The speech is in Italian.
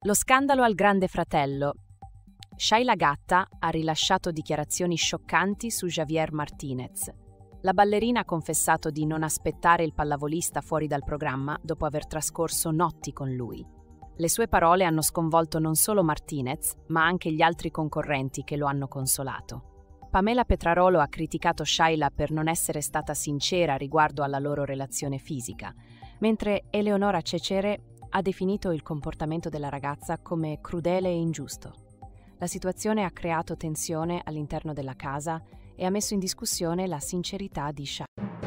Lo scandalo al Grande Fratello. Shaila Gatta ha rilasciato dichiarazioni scioccanti su Javier Martinez. La ballerina ha confessato di non aspettare il pallavolista fuori dal programma dopo aver trascorso notti con lui. Le sue parole hanno sconvolto non solo Martinez, ma anche gli altri concorrenti che lo hanno consolato. Pamela Petrarolo ha criticato Shaila per non essere stata sincera riguardo alla loro relazione fisica, mentre Eleonora Cecere ha definito il comportamento della ragazza come crudele e ingiusto. La situazione ha creato tensione all'interno della casa e ha messo in discussione la sincerità di Shaila.